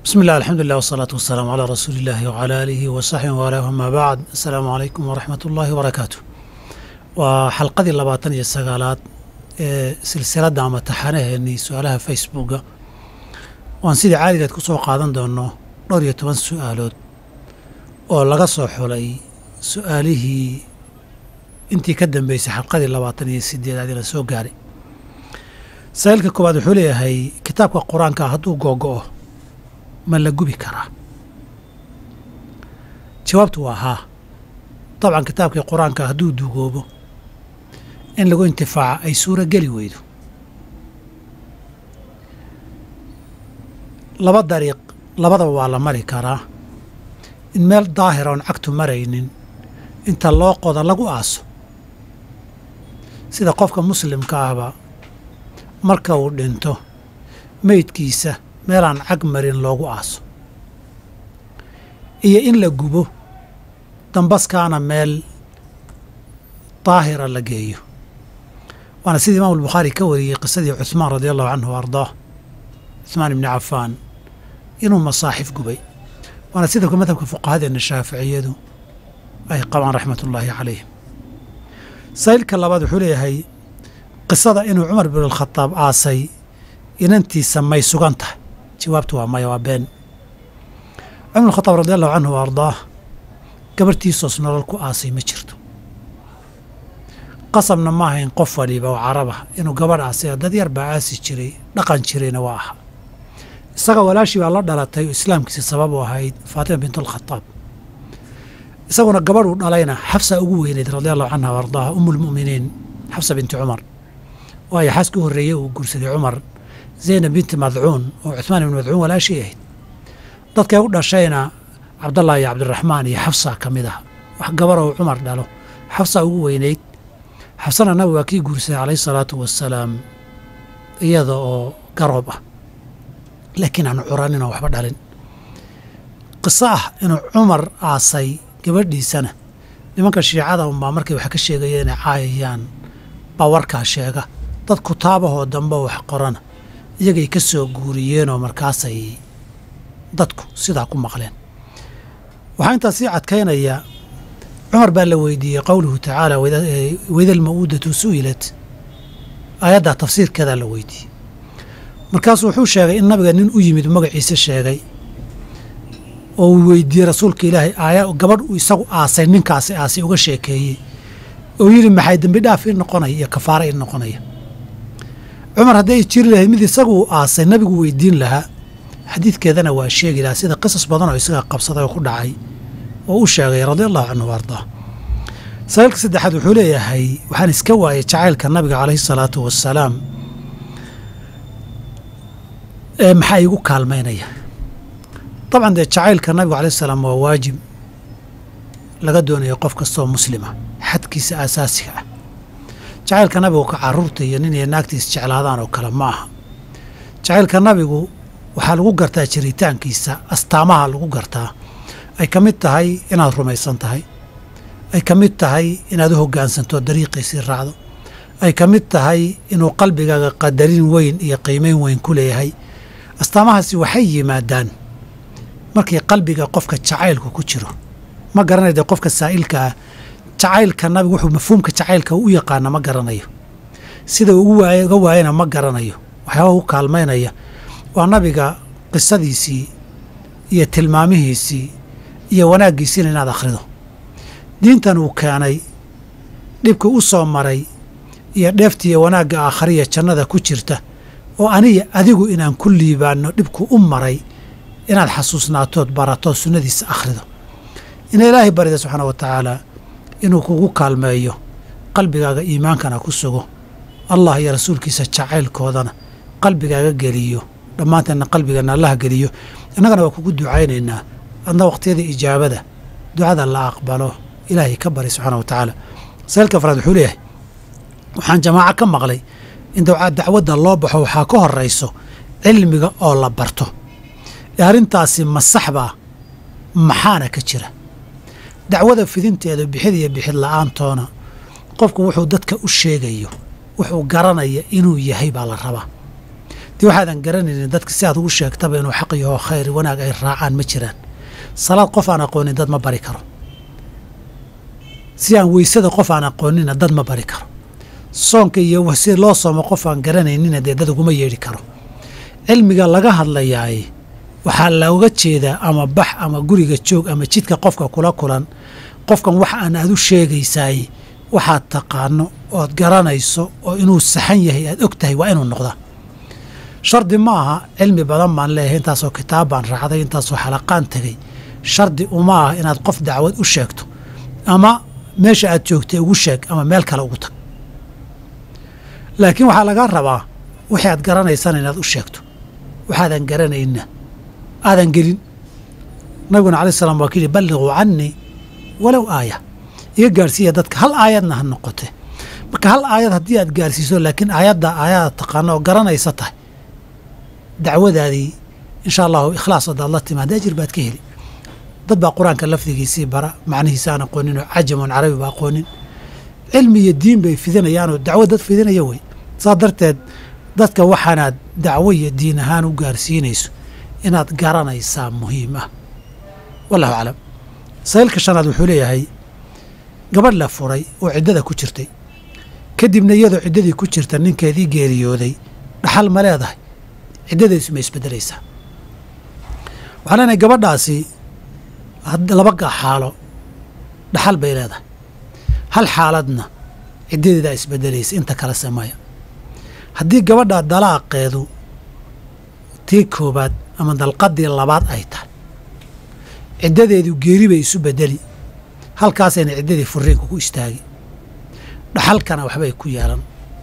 بسم الله الحمد لله والصلاة والسلام على رسول الله وعلى آله وصحبه وله ما بعد. السلام عليكم ورحمة الله وبركاته. وحلقة اللباتن السقالات سلسلة دعم تحانيه إني سؤالها فيسبوك وان سيدي عادي كسو قادن دونه دور يتوان سؤالات oo laga soo xulay su'aalihii intii ka dambeysay xalqadii 28 la soo gaaray. Sa'ilka koowaad wuxuu leeyahay kitaabka Quraanka hadduu googo'o ma la gubi karaa? Jawaabtu waa haa. Dabcan kitaabka Quraanka hadduu dugoobo in lagu intifaaca ay suura geli weydo. Laba dariiq labadaba waa la mari karaa. in meel daahir oon cagtu maraynin inta loo qodo lagu aaso sida qofka muslimka ahba marka uu dhinto meydkiisa meelaan cag marin loogu aaso iyo in la gubo dambaskaana meel daahira la geeyo. waana sida imaam al-Bukhari ka wariyay qisadii Uthman radiyallahu anhu ardaa Uthman ibn Affan inuu masaaxif gubay. وانا سيدكم مثلا فقهاء الشافعية أي قوان رحمة الله عليهم. سائلك الله بعد حولي هي قصة إنه عمر بن الخطاب آسي إن أنتي سمي سجنته جوابتها ما يوابين. عمر الخطاب رضي الله عنه وأرضاه كبرتي صوص نرلكو آسي مشرته قسمنا ما هي قفلي وعربه إنه قبر آسي هذا يربع آسي شري لقن شري نواها isaga walaashii baa la dhalatay islaamkiisa sabab u ahayd Faatima bint al-Khattab. isaguna gabar uu dhalayna Xafsa ugu weyneed radiyallahu anha wardaa ummul mu'miniin Xafsa bint Umar. waa xaaskii horeeyay uu guursaday Umar Zaynab bint Mad'un oo Uthman ibn Mad'un walaashii ahayd. dadka u dhashayna Abdullah iyo Abdurrahman iyo Xafsa kamid ah. wax gabar oo Umar dhalo Xafsa ugu weyneed. Xafsana nabi waa kii guursaday alayhi salaatu wassalaam iyada oo garoob ah لكن أنا عراننا وحبا دالين قصة إنه عمر آسي قبل سنة لمنك الشيعة وما مركي وحكا الشيغيين عايان باوركا الشيغة داد كتابه ودنبا وحقرانا يجي يكسو قوريين ومركاسي دادكو سيداكو مقلين وحين تسيعة كينا يا عمر بالويدي قوله تعالى وإذا المؤودة سئلت آيات تفسير كذا لويدي markaas wuxuu sheegay in nabiga nin u yimid magaciisa sheegay oo weydiiyay rasuulka Ilaahay ayaa gabadh uu isagu aasay ninkaas aasay uga sheekeeyay oo yiri maxay dambi dhaaf in noqonay iyo kafaara in noqonay. Umar haday jiri lahayd mid isagu aasay nabigu weydiin lahaa xadiidkeedana waa sheegi lahaa sida qisas badan oo isaga qabsaday oo ku dhacay oo uu sheegay radiyallahu anhu warda. Sa'ilka saddexaad wuxuu leeyahay waxaan iska waayay jacaylka nabiga calayhi salaatu wassalaam maxaa igu kaalmeynaya. طبعا ده jacaylka nabiga calayhi salaam waa waajib laga doonayo qof kastoo muslima xadkiisa asaasiga ah. jacaylka nabigu ka caruurta iyo nin iyo naagtiis jeclaadaan oo kale ma aha. jacaylka nabigu waxaa lagu gartaa jiritaankiisa astaamaha lagu gartaa ay ka mid tahay inaad rumaysan tahay ay ka mid tahay inaad u hoggaansanto dariiqiisii raacdo ay ka mid tahay inuu qalbigaaga qadarin weyn iyo qiimeyn weyn ku leeyahay. astaamahaasi waxay yimaadaan markii qalbiga qofka jacaylku ku jiro. ma garanayo qofka saa'ilka jacaylka nabigu wuxuu mafhuumka jacaylka u yaqaan ma garanayo sida ugu waayana ma garanayo. waxa uu kaalmeynaya waa nabiga qisadiisii iyo tilmaamihiisii iyo wanaagiisii inaad akhrido. diintan uu keenay dhibka u soo maray iyo dheeftii wanaagga aakhiriya jannada ku jirta oo aniga adigu inaan ku liibaano dhibku u maray inaad xasuusnaatood barato sunnadiisa akhrido. in Ilaahay barida subhanahu wa ta'ala inuu kugu kaalmeeyo qalbigaaga iimaankana ku sugo Allah iyo rasuulkiisa jacaylkoodana qalbigaaga geliyo dhammaanteena qalbigana Allah geliyo. annagana waa kugu ducaynaynaa adna waqtiyada ijaabada ducada la aqbalo Ilaahay ka bari subhanahu wa ta'ala. saalka farad wuxuu leeyahay waxaan jamaaca ka maqlay in dacwadda loo baxo waxaa ka horeyso cilmiga oo la barto. arrintaasi ma saxba maxaana ka jira dacwada fidinteeda bixid iyo bixid la'aantoona qofku wuxuu dadka u sheegayo wuxuu garanaya inuu yahay baa la rabaa. dii waxaadan garanaynin dadka si aad ugu sheegtaba inuu xaq iyo khayr wanaag ay raacaan ma jiraan salaad qof aan aqoonin dad ma bari karo si aan weysada qof aan aqoonina dad ma bari karo soonka iyo si loo soomo qof aan garanaynin dee dad uguma yeedhi karo cilmiga laga hadlayaay waxaa looga jeedaa ama bax ama guriga joog ama jidka qofka kula kulan qofkan wax aan aad u sheegaysaay waxaad taqaano ood garanayso oo inuu saxan yahay aad og tahay waa inuu noqdaa shardi ma aha cilmi badan baan leeyahay intaasoo kitaab baan raacday intaasoo xalaqaan tegey shardi uma aha inaad qof dacwad u sheegto ama meesha aad joogtay ugu sheeg ama meel kale ugu tag laakiin waxaa laga rabaa wixii aad garanaysana inaad u sheegto waxaadan garanayna aadan gelin nabiguna alayh salaam waa kuyidhi balliquu cannii walow aaya iga gaarhsiiya dadka hal aayadna ha noqote marka hal aayad haddii aad gaarsiiso laakiin aayadda aayaad taqaano oo garanaysa tahay dacwadaadii insha allahu ikhlaas haddaad la timaada ajir baad ka heli dad baa qur-aanka lafdigiisii bara macnihiisa aan aqoonin oo cajamoon carabi ba aqoonin cilmi iyo diin bay fidinayaanoo dacwo dad fidinaya wey saas darteed dadka waxaanaad dacwo iyo diin ahaan u gaarsiinayso inaad garanaysaa muhiim ah wallahu aclam saylka shanaad wuxuu leeyahay gabadh la furay oo ciddada ku jirtay kadibna iyadoo ciddadii ku jirta ninkeedii geeriyooday dhaxal ma leedahay ciddadaysu ma isbeddelaysaa waxaa leenahay gabadhaasi laba xaalo dhaxal bay leedahay hal xaaladna ciddadeedaa isbeddelaysa inta kale samaya haddii gabadhaa dalaaqeedu tii koobaad ama dalqadii labaad ay tahay ciddadeedu geeri bay isu beddeli halkaasayna ciddadii furiinka ku istaagi dhaxalkana waxbay ku yeelan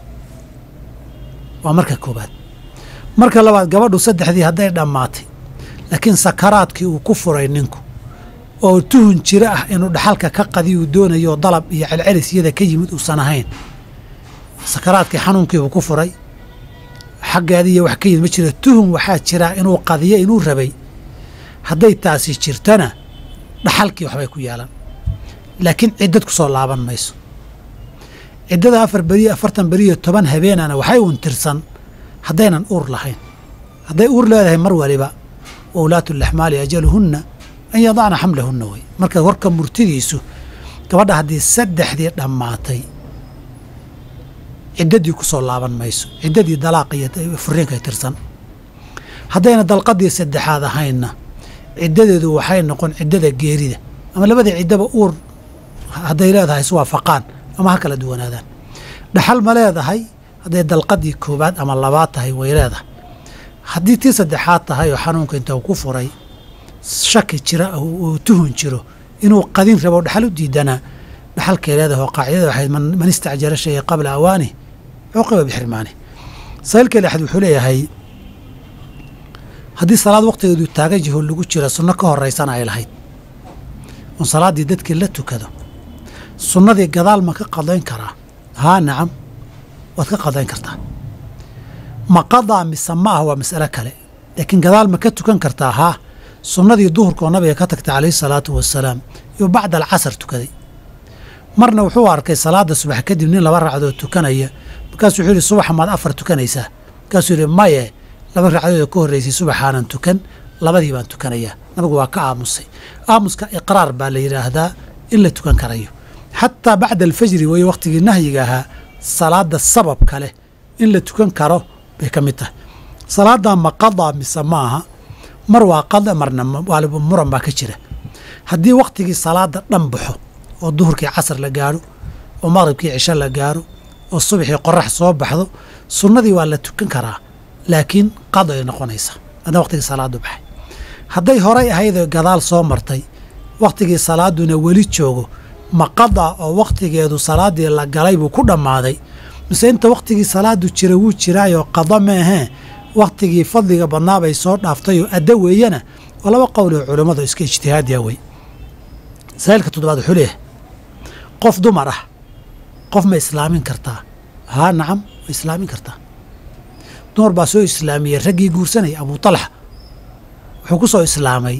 waa marka koobaad marka labaad gabadhu saddexdii hadday dhammaatay laakiin sakaraadkii uu ku furay ninku oo tuhun jiro ah inuu dhaxalka ka qadiyuu doonayo dalab iyo celcelis iyada ka yimid uusan ahayn sakaraadkii xanuunkiibuu ku furay xaggeedii iyo wax ka yimid ma jiro tuhun waxaa jira inuu qadiyo inuu rabay hadday taasi jirtana dhaxalkii waxbay ku yeelan laakiin ciddad ku soo laaban mayso ciddada 40 beriyo 10 habeenana waxay uun tirsan haddaynan uur lahayn hadday uur leedahay mar waliba wawlaatu laxmaali ajaluhunna an yadacna xamlahunna wey marka warka murtidiisu gabadha haddii saddexdii dhammaatay ciddadii ku soo laaban mayso ciddadii dalaaq iyo furiinkay tirsan haddayna dalqadii saddexaad ahaynna ciddadeedu waxay noqon ciddada geerida ama labadii ciddaba uur hadday leedahay iswaafaqaan ama ha kala duwanaadaan dhaxal ma leedahay hadday dalqadii koobaad ama labaad tahay way leedahay haddii tii saddexaad tahay oo xanuunka inta uu ku furay shaki jira uu tuhun jiro inuu qadin rabo dhaxal u diidanaa dhaxalkay leedahay oo qaacidada waxay man istacjala shay'a qabla awaani cuqiba bixirmaani saylka lixad wuxuu leeyahay haddii salaad waqtigeedu taagan yaho lagu jira sunno ka horaysana ay lahayd oon salaaddii dadkii la tukado sunnadii gadaal ma ka qadayn karaa haa nacam waad ka qadayn kartaa ma qadaa mise ma ah waa mas'alo kale laakiin gadaal ma ka tukan kartaa haa sunnadii duhurka oo nabiga ka tagtay calayhi salaatu wasalaam iyo bacda alcasar tukaday marna wuxuu arkay salaada subax kadib nin 2 ragcadood tukanaya markaasuu wuxuu yidhi subaxa maad 4 tukanaysaa markaasuu yidhi maye 2 ragcadood ka horraysay subaxaanan tukan labadii baan tukanayaa nabigu waa ka aamusay aamuska iqraar baa la yidhaahdaa in la tukan karayo xataa bacda alfajri weeye waqtigii nahyiga ahaa salaada sabab kale in la tukan karo bay ka mid tahay salaaddaa ma qadaa mise ma aha mar waa qada marna waaliba muran baa ka jira haddii waqtigii salaada dhan baxo oo duhurkii casar la gaaro oo maqribkii cisho la gaaro oo subaxii qorax soo baxdo sunnadii waa la tukan karaa laakiin qado ay noqonaysaa haddana waqtigii salaadu baxay hadday horay ahaydoo gadaal soo martay waqtigii salaaduna weli joogo ma qadaa oo waqtigeedu salaaddii la galay buu ku dhammaaday mise inta waqtigii salaadu jira wuu jiraayoo qada maahee waqtigii fadliga badnaa bay soo dhaaftayoo addo weeyana oo laba qowl oo culammadu iska ijtihaadiya wey saa'ilka toddobaad wuxuu leeyahay qof dumar ah qof ma islaamin kartaa haa nacam ma islaamin kartaa dumar baa soo islaamiyey raggii guursanaya abuu talxa wuxuu ku soo islaamay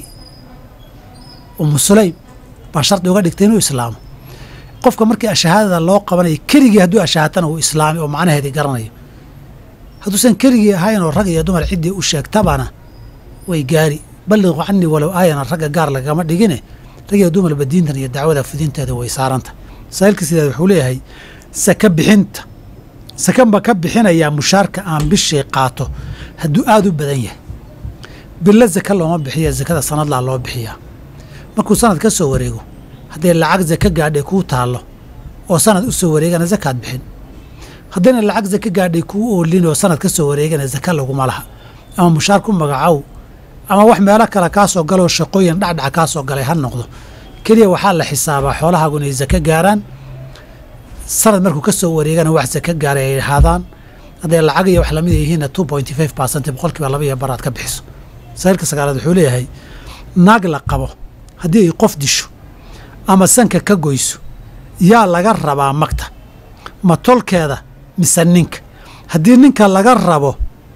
ummu sulaym baa shardi uga dhigtay inuu islaamo qofka markii ashahaadada loo qabanaya keligii hadduu ashahatana uu islaamay oo macnaheedii garanayo hadduusan keligii ahayn oo rag iyo dumar ciddii u sheegtabana way gaari balliqu canii walow aayana ragga gaar lagama dhigine rag iyo dumarba diintan iyo dacwada fidinteeda way saaranta masaa'ilka sideed wuxuu leeyahay saka bixinta sakanba ka bixinayaa mushaarka aan bishii qaato hadduu aada u badan yahay bilo zaka looma bixiya zakada sanadlaa loo bixiyaa markuu sanad ka soo wareego hadday lacag zaka gaadhay kuu taallo oo sanad u soo wareegana zakaad bixin haddayna lacag zaka gaadhay kuu oolin oo sanad ka soo wareegana zaka laguma laha ama mushaar ku magacow ama wax meelo kale kaa soo galoo shaqooyin dhacdhaca kaa soo galay ha noqdo keliya waxaa la xisaabaa xoolahaagu inay zaka gaaraan sanad markuu ka soo wareegana wax zaka gaaray ay ahaadaan hadday lacag iyo wax lamid yihiinna 2.5% boqolkiiba 2 aad ka bixiso saa'ilka sagaalaad wuxuu leeyahay naag la qabo haddii ay qof disho ama sanka ka goyso yaa laga rabaa magta ma tolkeeda mise ninka haddii ninka laga rabo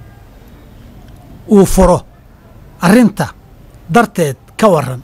uu furo arrinta darteed ka waran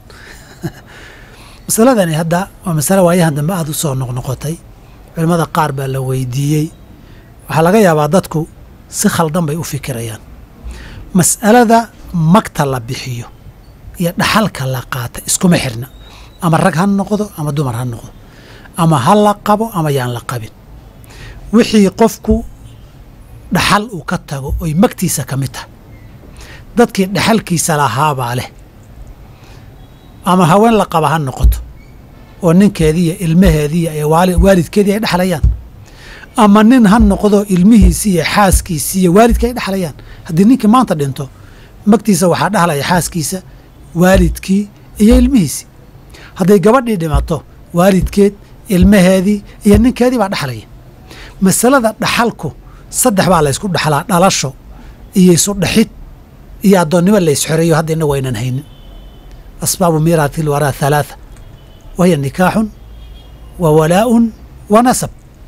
masaladani hadda waa masale waayahan dambe aada u soo noqnoqotay culimmada qaar baa la weydiiyey waxaa laga yaabaa dadku si khaldan bay u fikirayaan mas'alada magta la bixiyo iyo dhaxalka la qaata iskuma xirna ama rag ha noqdo ama dumar ha noqdo ama ha la qabo ama yaan la qabin wixii qofku dhaxal uu ka tago oy magtiisa ka mid tahay dadkii dhaxalkiisa lahaabaa leh ama haween la qaba ha noqoto oo ninkeedii iyo ilmaheedii iyo waalidkeedii ay dhexlayaan ama nin ha noqdo ilmihiisii iyo xaaskiisii iyo waalidka ay dhexlayaan haddii ninkii maanta dhinto magtiisa waxaa dhexlaya xaaskiisa waalidkii iyo ilmihiisii hadday gabadhii dhimato waalidkeed ilmaheedii iyo ninkeedii baa dhexlaya masalada dhaxalku saddex baa laysku dhexlaa dhalasho iyo isu dhexid iyo addoonnimo laysxoreeyo hadda inna waynan haynin asbaabu miiraati ilwaraa halaatha wahiya nikaaxun wa walaa'un wa nasab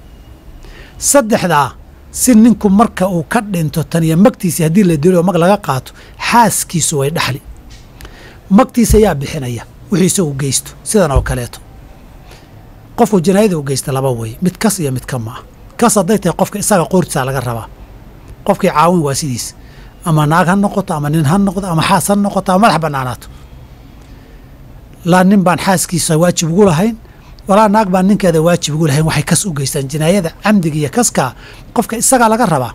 saddexdaa si ninku marka uu ka dhinto tan iyo magtiisii haddii la dilo mag laga qaato xaaskiisu way dhexli magtiisa yaa bixinaya wixii isagu geysto sidan oo kaleeto qofku jinaayada u geysta laba way mid kas iyo mid ka ma ah kas hadday tahay qofka isaga qoortiisa laga rabaa qofkii caawin waa sidiis ama naag ha noqoto ama nin ha noqdo ama xaas ha noqoto ama madax bannaanaato laa nin baan xaaskiisa waajib ugu lahayn walaa naag baan ninkeeda waajib ugu lahayn waxay kas u geystaan jinaayada camdiga iyo kaskaa qofka isagaa laga rabaa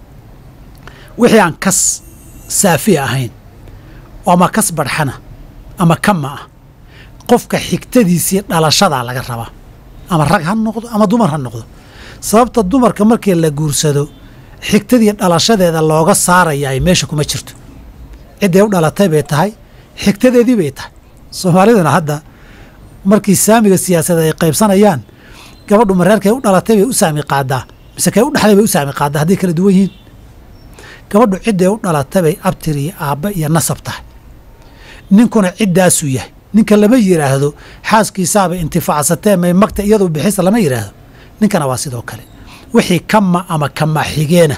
wixii aan kas saafi ahayn ama kas barxana ama kama ah qofka xigtadiisii dhalashadaa laga rabaa ama rag ha noqdo ama dumar ha noqdo sababta dumarka markii la guursado xigtadii dhalashadeeda looga saarayaa ay meesha kuma jirto cidday u dhalatay bay tahay xigtadeedii bay tahay soomaaliduna hadda markii saamiga siyaasadeed ay qaybsanayaan gabadhu mareerkay u dhalatay bay u saami qaadaa mise kay u dhexday bay u saami qaadaa hadday kala duwan yihiin gabadhu cidday u dhalatay bay abtir iyo aabba iyo nasab tahay ninkuna ciddaasuu yahay ninka lama yidhaahdo xaaskiisaaba intifaacsatee may magta iyadu bixisa lama yidhaahdo ninkana waa sidoo kale wixii kama ama kama xigeena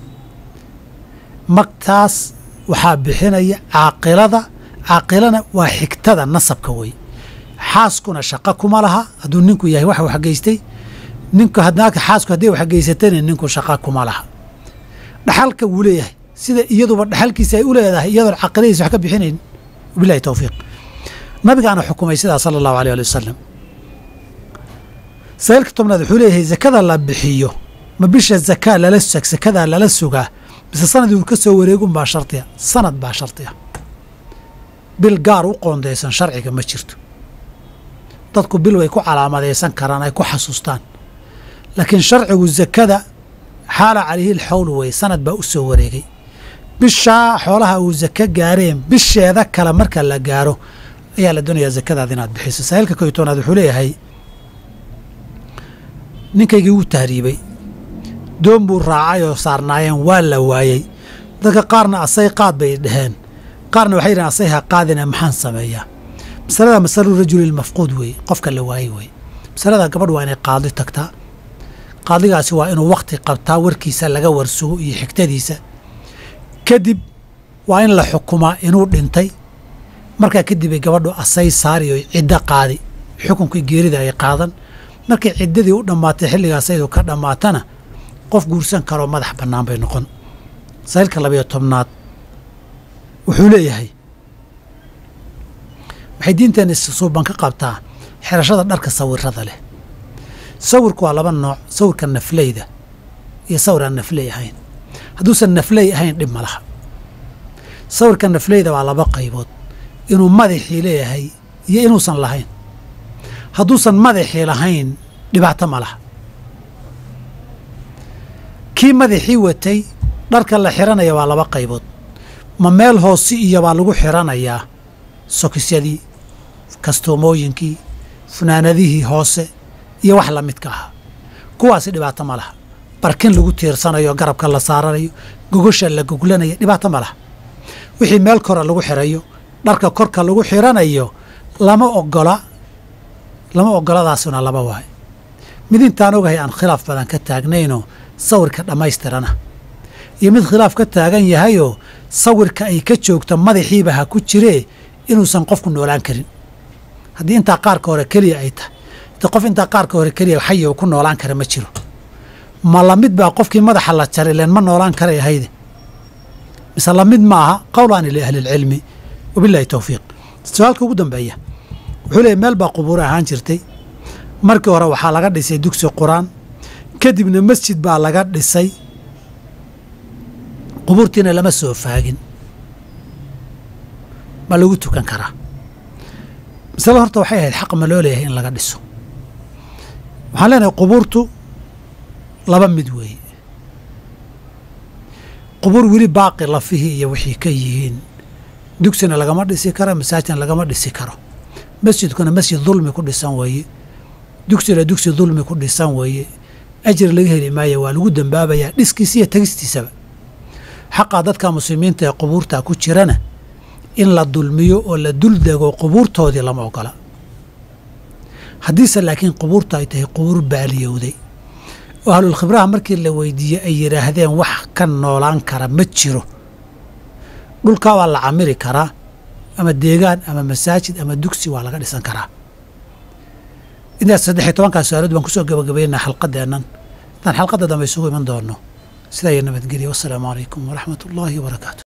magtaas waxaa bixinaya caaqilana waa xigtada nasabka wey xaaskuna shaqo kuma laha hadduu ninku yahay wax waxgeystay ninku xaasku hadday waxgeysatayna ninku shaqo kuma laha dhaxalka wuu leeyahay sida iyaduba dhaxalkiisa ay u leedahay iyadoon caqiladiisa wax ka bixinayn bilahi towfiiq nabigaana xukumay sidaa sala allahu alay ali wasalam saa'ilka tobnaad wuxuu leeyahay zakada la bixiyo ma bisha zakadaa lala sugaa mise sanadii uu ka soo wareegun baa shardiya sanad baa shardiya bil gaar u qoondaysan sharciga ma jirto dadku bil way ku calaamadaysan karaan ay ku xasuustaan laakiin sharcigu zakada xaala calayhi alxawl wey sanad baa u soo wareegay bishaa xoolaha uu zaka gaareen bisheeda kale marka la gaaro ayaa la doonayaa zakadaada inaad bixiso saa'ilka kow iyo tobnaad wuxuu leeyahay ninkaygii wuu tahriibay doon buu raacay oo saarnaayeen waa la waayey dadka qaarna asay qaad bay dhaheen qaarna waxay yidhahen asay ha qaadina maxaan sameeyaa masalada masalu rajulilmafquud weeye qofka la waayey weeye masalada gabadh waa inay qaadi tagtaa qaadigaasi waa inuu wakhti qabtaa warkiisa laga warsugo iyo xigtadiisa kadib waa in la xukumaa inuu dhintay markaa kadib ay gabadhu asay saari oo ciddo qaadi xukunkii geerida ay qaadan markay ciddadii u dhammaatay xilligaas ayadu ka dhammaatana qof guursan karoo madax bannaan bay noqon masaa'ilka 12aad wuxuu leeyahay waxay diinteena suuban ka qabtaa xirashada dharka sawirada leh. sawirku waa 2 nooc, sawirka nafleyda iyo sawir aan nafley ahayn. hadduusan nafley ahayn dhib ma laha. sawirka nafleyda waa 2 qaybood, inuu madaxii leeyahay iyo inuusan lahayn. hadduusan madaxii lahayn dhibaato ma laha. kii madaxii watay dharka la xiranaya waa 2 qaybood, ma meel hoose iyo baa lagu xiranayaa sokisyadii, kastoomooyinkii, funaanadihii hoose iyo wax la midka ah. kuwaasi dhibaato ma laha. barkin lagu tiirsanayo, garabka la saaranayo, gogosha la goglanayo, dhibaato ma laha. wixii meel kora lagu xirayo, dharka korka lagu xiranayo lama ogoladaasuna 2 waay. mid intaan ogahay aan khilaaf badan ka taagnayno sawirka dhammaystirana, iyo mid khilaaf ka taagan yahayoo sawirka ay ka joogto madaxiiba ha ku jiree inuusan qofku noolaan karin. haddii intaa qaarka hore keliya ay tahay, qof intaa qaarka hore keliya xayi uu ku noolaan kara ma jiro. ma lamid baa qofkii madaxa la jaray leen ma noolaan karay ahayde, mise lamid ma aha? qowlaani liahli ilcilmi, wabillahi towfiiq. su-aalka ugu dambeeya wuxuu leeyahy meel baa qubuur ahaan jirtay. markii hore waxaa laga dhisay dugsi quraan, kadibna masjid baa laga dhisay. qubuurtiina lama soo faagin, ma lagu tukan karaa? masale horta waxay ahayd xaq ma loo leeyahay in laga dhiso. waxaan leenahay qubuurtu 2 mid weeye. qubuur weli baaqi lafihii iyo wixii ka yihiin, dugsina lagama dhisi karo, masaajidna lagama dhisi karo. masjidkuna masjid dulmi ku dhisan weeye, dugsina dugsi dulmi ku dhisan weeye. ajri laga heli maayo, waa lagu dambaabayaa dhiskiisa iyo tegistiisaba. xaqaa dadka muslimiinta ee qubuurta ku jirana in la dulmiyo oo la duldego qubuurtoodii lama ogola. haddiise laakiin qubuurta ay tahay qubuur baaliyowday oo ahlul khibraha markii la weydiiyey ay yidhaahdeen wax ka noolaan kara ma jiro, dhulkaa waa la camiri karaa, ama deegaan ama masaajid ama dugsi waa laga dhisan karaa. intaas 13 su-aalood baan kusoo gabagabaynaa xalqadeennan. intaan xalqadda dambe isugu iman doono sidaa iyo nabadgelya. wassalaamu calaykum waraxmat ullaahi wabarakaatu.